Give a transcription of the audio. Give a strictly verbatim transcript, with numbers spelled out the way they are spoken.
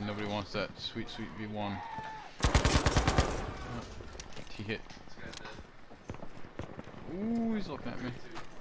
Nobody wants that sweet, sweet V one. He hit. Ooh, he's looking at me.